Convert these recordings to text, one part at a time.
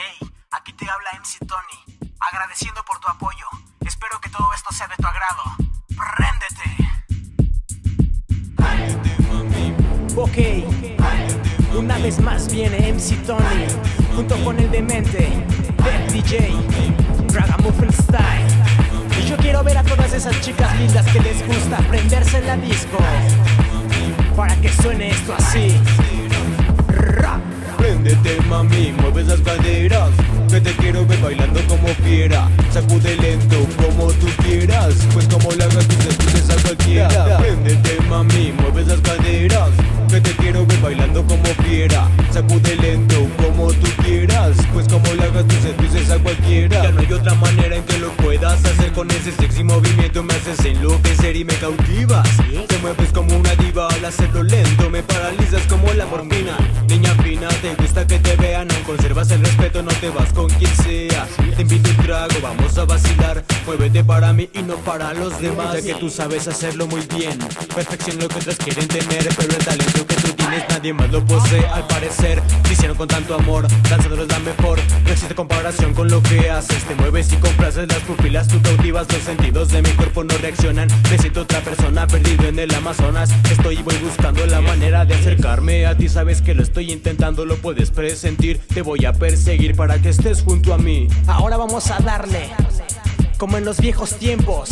Hey, aquí te habla MC Tony, agradeciendo por tu apoyo. Espero que todo esto sea de tu agrado. ¡Préndete! Ok, una vez más viene MC Tony, junto con el demente Def DJ, Ragamuffin Style. Y yo quiero ver a todas esas chicas lindas que les gusta prenderse en la disco, para que suene esto así. Préndete, mami, mueve esas caderas, que te quiero ver bailando como fiera. Sacude lento como tú quieras, pues como le hagas tú seduces a cualquiera. Préndete, mami, mueve esas caderas, que te quiero ver bailando como fiera. Sacude lento como tú quieras, pues como le hagas tú seduces a cualquiera. Ya no hay otra manera en que lo puedas hacer. Con ese sexy movimiento me haces enloquecer y me cautivas. Te mueves como una diva al hacerlo lento, me paralizas como la morfina. Niña fina, te gusta que te vean, aún conservas el respeto, no te vas con quien sea. Te invito un trago, vamos a vacilar. Muévete para mí y no para los demás, ya que tú sabes hacerlo muy bien. Perfección lo que otras quieren tener, pero el talento que tú tienes nadie más lo posee. Al parecer, te hicieron con tanto amor, danzando es la mejor. No existe comparación con lo que haces. Te mueves y complaces las pupilas, tú cautivas. Los sentidos de mi cuerpo no reaccionan. Me siento otra persona perdido en el Amazonas. Estoy y voy buscando la manera de acercarme a ti. Sabes que lo estoy intentando, lo puedes presentir. Te voy a perseguir para que estés junto a mí. Ahora vamos a darle, como en los viejos tiempos.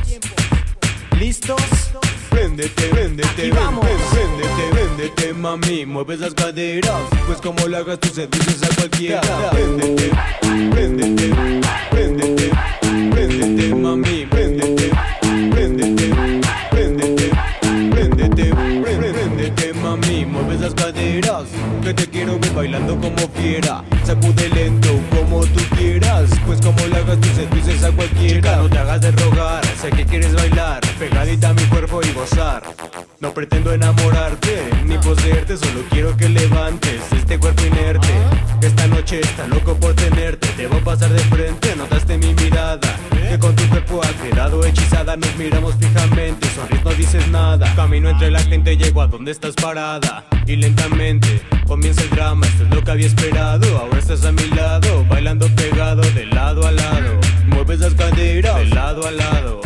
¿Listos? Préndete, préndete, Aquí vamos. préndete, préndete, mami, mueve esas caderas, pues como le hagas tú seduces a cualquiera. Préndete, préndete, préndete, préndete, mami, préndete, préndete, préndete, préndete, préndete, mami, mueve esas caderas, que te quiero ver bailando como fiera. Sacude lento como tú quieras, pues como le hagas tú seduces a cualquiera. Chica, no te hagas de rogar, sé que quieres bailar pegadita a mi cuerpo y gozar. No pretendo enamorarte ni poseerte, solo quiero que levantes este cuerpo inerte. Esta noche está loco por tenerte, debo pasar de frente, notaste mi mirada, que con tu cuerpo ha quedado hechizada. Nos miramos fijamente, sonríes, no dices nada. Camino entre la gente, llego a donde estás parada, y lentamente comienza el drama. Esto es lo que había esperado, ahora estás a mi lado, bailando pegado de lado a lado. Mueves las caderas de lado a lado,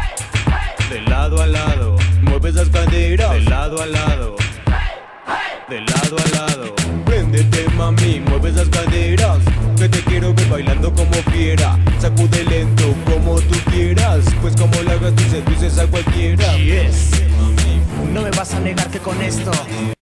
de lado a lado. Mueves las caderas de lado a lado, de lado a lado. Préndete, mami, mueves las caderas, que te quiero ver bailando como fiera. Sacude lento como tú quieras, pues como le hagas tú seduces a cualquiera. Yes. No me vas a negar que con esto